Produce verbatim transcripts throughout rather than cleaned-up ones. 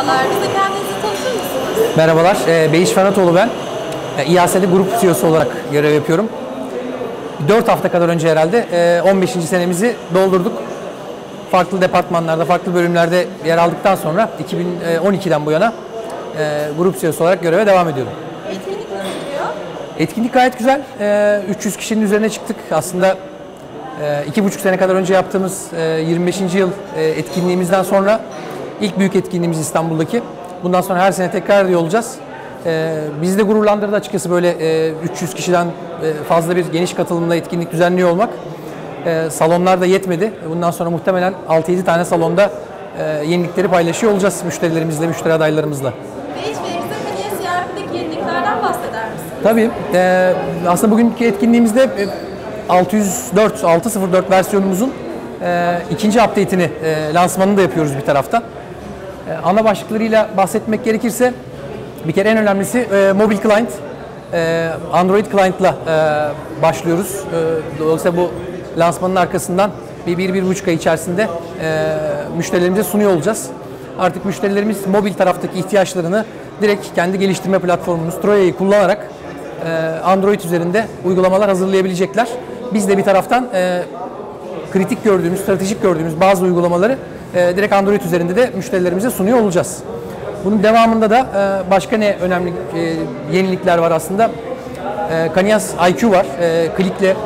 Merhabalar, bize kendinizi tanıtır mısınız? Merhabalar, e, Beyiş Ferhatoğlu ben. E, İ A S'de grup C E O'su olarak görev yapıyorum. dört hafta kadar önce herhalde e, on beşinci senemizi doldurduk. Farklı departmanlarda, farklı bölümlerde yer aldıktan sonra iki bin on ikiden bu yana e, grup C E O'su olarak göreve devam ediyorum. Etkinlik nasıl gidiyor? Etkinlik gayet güzel. E, üç yüz kişinin üzerine çıktık. Aslında e, iki buçuk sene kadar önce yaptığımız e, yirmi beşinci yıl e, etkinliğimizden sonra ilk büyük etkinliğimiz İstanbul'daki. Bundan sonra her sene tekrar ediyor olacağız. Ee, bizi de gururlandırdı açıkçası böyle e, üç yüz kişiden e, fazla bir geniş katılımla etkinlik düzenliyor olmak. E, salonlar da yetmedi. Bundan sonra muhtemelen altı yedi tane salonda e, yenilikleri paylaşıyor olacağız müşterilerimizle, müşteri adaylarımızla. Beyiş ve Kaniye C R P'deki yeniliklerden bahseder misiniz? Tabii. E, aslında bugünkü etkinliğimizde e, altı yüz dört, altı yüz dört versiyonumuzun e, ikinci update'ini, e, lansmanını da yapıyoruz bir taraftan. E, ana başlıklarıyla bahsetmek gerekirse bir kere en önemlisi e, mobil client, e, Android client'la e, başlıyoruz. E, dolayısıyla bu lansmanın arkasından bir, bir, bir buçuk ay içerisinde e, müşterilerimize sunuyor olacağız. Artık müşterilerimiz mobil taraftaki ihtiyaçlarını direkt kendi geliştirme platformumuz Troya'yı kullanarak e, Android üzerinde uygulamalar hazırlayabilecekler. Biz de bir taraftan e, kritik gördüğümüz, stratejik gördüğümüz bazı uygulamaları e, direkt Android üzerinde de müşterilerimize sunuyor olacağız. Bunun devamında da e, başka ne önemli e, yenilikler var aslında. E, Kanias I Q var. E, Klik'le e,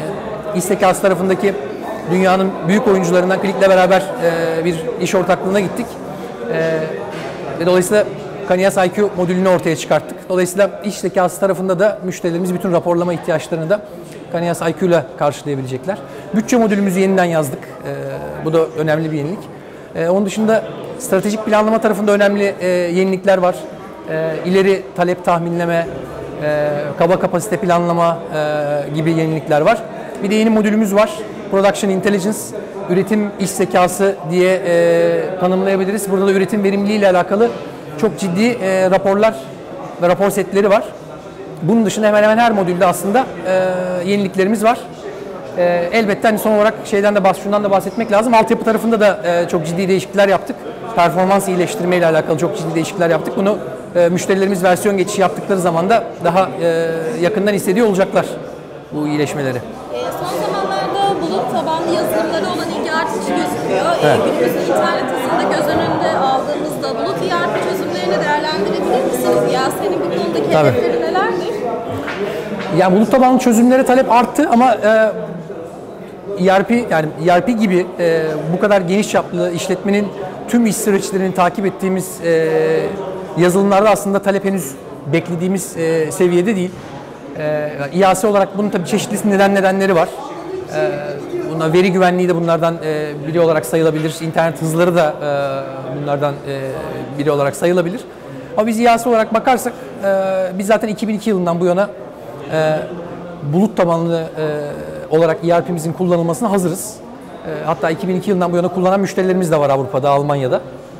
İstekâs tarafındaki dünyanın büyük oyuncularından Klik'le beraber e, bir iş ortaklığına gittik. E, ve dolayısıyla Kanias I Q modülünü ortaya çıkarttık. Dolayısıyla iş zekası tarafında da müşterilerimiz bütün raporlama ihtiyaçlarını da Kanias I Q ile karşılayabilecekler. Bütçe modülümüzü yeniden yazdık. E, bu da önemli bir yenilik. E, onun dışında stratejik planlama tarafında önemli e, yenilikler var. E, ileri talep tahminleme, e, kaba kapasite planlama e, gibi yenilikler var. Bir de yeni modülümüz var. Production Intelligence, üretim iş zekası diye e, tanımlayabiliriz. Burada da üretim verimliliği ile alakalı çok ciddi e, raporlar ve rapor setleri var. Bunun dışında hemen hemen her modülde aslında e, yeniliklerimiz var. E, elbette hani son olarak şeyden de bahs şundan da bahsetmek lazım. Altyapı tarafında da e, çok ciddi değişiklikler yaptık. Performans iyileştirme ile alakalı çok ciddi değişiklikler yaptık. Bunu e, müşterilerimiz versiyon geçişi yaptıkları zaman da daha e, yakından hissediyor olacaklar bu iyileşmeleri. E, son zamanlarda bulut tabanlı yazılımlara olan ilgi artışı gözüküyor. Evet. E, günümüzde internet hızında göz önünde aldığımızda bulut E R P çözümlerini değerlendirebilir misiniz? Ya senin bu konudaki Tabii. hedefleri nelerdir? Yani bulut tabanlı çözümlere talep arttı ama e, E R P yani E R P gibi e, bu kadar geniş çaplı işletmenin tüm iş süreçlerini takip ettiğimiz e, yazılımlarda aslında talep henüz beklediğimiz e, seviyede değil. E, İ A S olarak bunun tabii çeşitli neden nedenleri var. E, buna veri güvenliği de bunlardan e, biri olarak sayılabilir. İnternet hızları da e, bunlardan e, biri olarak sayılabilir. Ama biz İ A S olarak bakarsak e, biz zaten iki bin iki yılından bu yana e, bulut tabanlı e, olarak E R P'mizin kullanılmasına hazırız. E, hatta iki bin iki yılından bu yana kullanan müşterilerimiz de var Avrupa'da, Almanya'da.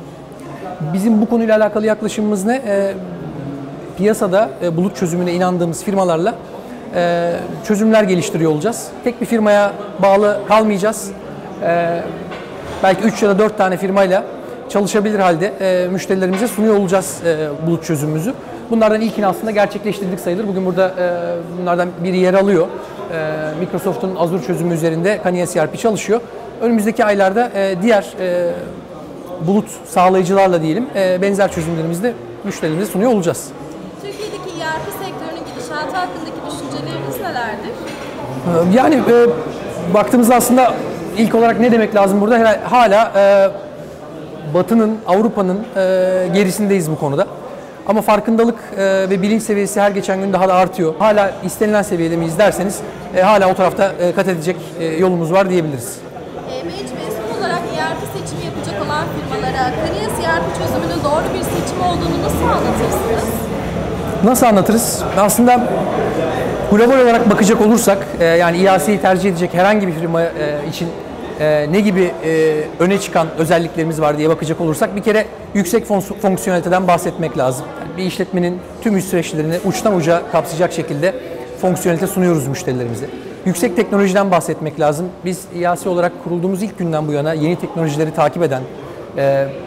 Bizim bu konuyla alakalı yaklaşımımız ne? E, piyasada e, bulut çözümüne inandığımız firmalarla e, çözümler geliştiriyor olacağız. Tek bir firmaya bağlı kalmayacağız. E, belki üç ya da dört tane firmayla çalışabilir halde e, müşterilerimize sunuyor olacağız e, bulut çözümümüzü. Bunlardan ilkini aslında gerçekleştirdik sayılır. Bugün burada e, bunlardan biri yer alıyor. E, Microsoft'un Azure çözümü üzerinde Kanias E R P çalışıyor. Önümüzdeki aylarda e, diğer e, bulut sağlayıcılarla diyelim e, benzer çözümlerimizi de müşterilerimize sunuyor olacağız. Türkiye'deki E R P sektörünün gidişatı hakkındaki düşünceleriniz nelerdir? E, yani e, baktığımızda aslında ilk olarak ne demek lazım burada? Hala e, Batı'nın, Avrupa'nın e, gerisindeyiz bu konuda. Ama farkındalık e, ve bilinç seviyesi her geçen gün daha da artıyor. Hala istenilen seviyede miyiz derseniz e, hala o tarafta e, kat edecek e, yolumuz var diyebiliriz. E, Beyiş Bey, son olarak E R P seçimi yapacak olan firmalara Kanias E R P çözümünün doğru bir seçim olduğunu nasıl anlatırsınız? Nasıl anlatırız? Aslında global olarak bakacak olursak e, yani İ A S'yi tercih edecek herhangi bir firma e, için e, ne gibi e, öne çıkan özelliklerimiz var diye bakacak olursak bir kere yüksek fonksiyoneliteden bahsetmek lazım. Yani bir işletmenin tüm iş süreçlerini uçtan uca kapsayacak şekilde fonksiyonelite sunuyoruz müşterilerimize. Yüksek teknolojiden bahsetmek lazım. Biz İ A S olarak kurulduğumuz ilk günden bu yana yeni teknolojileri takip eden, e,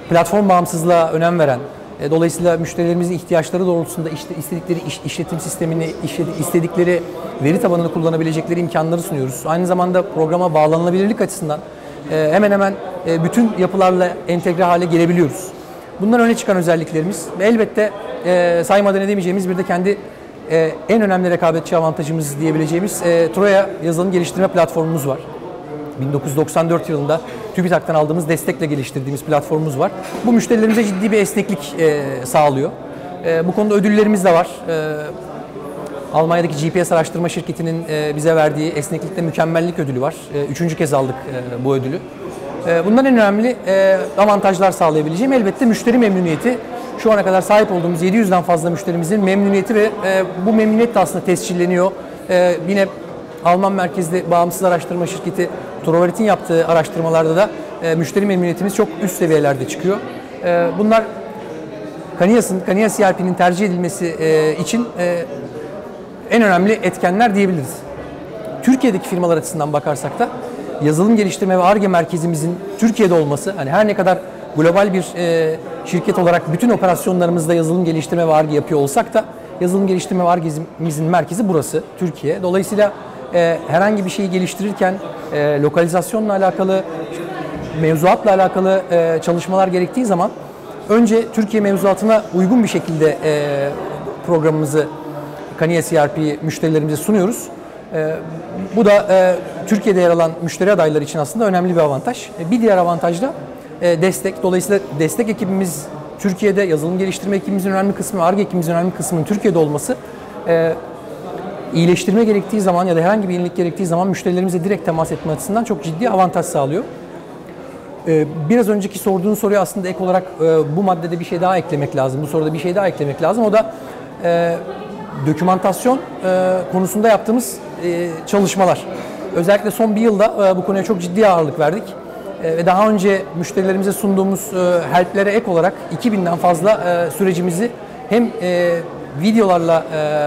platform bağımsızlığa önem veren, e, dolayısıyla müşterilerimizin ihtiyaçları doğrultusunda işte istedikleri iş, işletim sistemini, işledi- istedikleri veri tabanını kullanabilecekleri imkanları sunuyoruz. Aynı zamanda programa bağlanılabilirlik açısından e, hemen hemen e, bütün yapılarla entegre hale gelebiliyoruz. Bunlar öne çıkan özelliklerimiz ve elbette e, saymadan edemeyeceğimiz bir de kendi e, en önemli rekabetçi avantajımız diyebileceğimiz e, Troya yazılım geliştirme platformumuz var. bin dokuz yüz doksan dört yılında TÜBİTAK'tan aldığımız destekle geliştirdiğimiz platformumuz var. Bu müşterilerimize ciddi bir esneklik e, sağlıyor. E, bu konuda ödüllerimiz de var. E, Almanya'daki G P S araştırma şirketinin e, bize verdiği esneklikte mükemmellik ödülü var. E, üçüncü kez aldık e, bu ödülü. E, bundan en önemli e, avantajlar sağlayabileceğim elbette müşteri memnuniyeti. Şu ana kadar sahip olduğumuz yedi yüzden fazla müşterimizin memnuniyeti ve e, bu memnuniyet de aslında tescilleniyor. E, yine Alman merkezli bağımsız araştırma şirketi Trovarit'in yaptığı araştırmalarda da e, müşteri memnuniyetimiz çok üst seviyelerde çıkıyor. E, bunlar Cannias'ın, Cannias C R P'nin tercih edilmesi e, için e, en önemli etkenler diyebiliriz. Türkiye'deki firmalar açısından bakarsak da yazılım geliştirme ve Ar-Ge merkezimizin Türkiye'de olması, hani her ne kadar global bir e, şirket olarak bütün operasyonlarımızda yazılım geliştirme ve Ar-Ge yapıyor olsak da yazılım geliştirme ve Ar-Ge'mizin merkezi burası, Türkiye. Dolayısıyla e, herhangi bir şeyi geliştirirken e, lokalizasyonla alakalı, mevzuatla alakalı e, çalışmalar gerektiği zaman önce Türkiye mevzuatına uygun bir şekilde e, programımızı Cannias C R P'yi müşterilerimize sunuyoruz. E, bu da e, Türkiye'de yer alan müşteri adayları için aslında önemli bir avantaj. E, bir diğer avantaj da e, destek. Dolayısıyla destek ekibimiz Türkiye'de, yazılım geliştirme ekibimizin önemli kısmı, Ar-Ge ekibimizin önemli kısmının Türkiye'de olması e, iyileştirme gerektiği zaman ya da herhangi bir yenilik gerektiği zaman müşterilerimize direkt temas etme açısından çok ciddi avantaj sağlıyor. E, biraz önceki sorduğun soruya aslında ek olarak e, bu maddede bir şey daha eklemek lazım. Bu soruda bir şey daha eklemek lazım. O da e, dokümantasyon e, konusunda yaptığımız e, çalışmalar. Özellikle son bir yılda e, bu konuya çok ciddi ağırlık verdik. E, ve daha önce müşterilerimize sunduğumuz e, helplere ek olarak iki binden fazla e, sürecimizi hem e, videolarla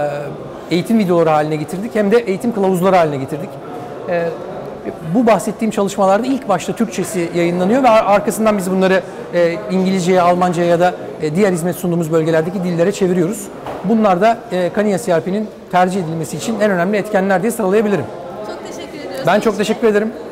e, eğitim videoları haline getirdik hem de eğitim kılavuzları haline getirdik. E, bu bahsettiğim çalışmalarda ilk başta Türkçesi yayınlanıyor ve arkasından biz bunları e, İngilizceye, Almanca'ya ya da e, diğer hizmet sunduğumuz bölgelerdeki dillere çeviriyoruz. Bunlar da e, Cannias C R P'nin tercih edilmesi için en önemli etkenler diye sıralayabilirim. Çok teşekkür ediyoruz. Ben çok teşekkür ederim.